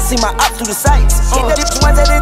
See my ops through the sights. Hit the bitch ones that